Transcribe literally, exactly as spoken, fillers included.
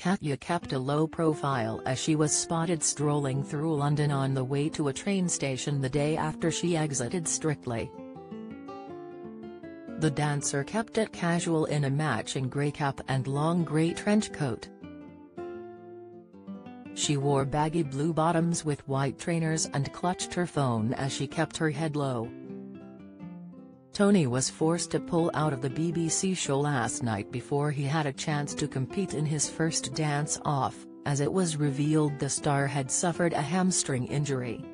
Katya kept a low profile as she was spotted strolling through London on the way to a train station the day after she exited Strictly. The dancer kept it casual in a matching grey cap and long grey trench coat. She wore baggy blue bottoms with white trainers and clutched her phone as she kept her head low. Tony was forced to pull out of the B B C show last night before he had a chance to compete in his first dance-off, as it was revealed the star had suffered a hamstring injury.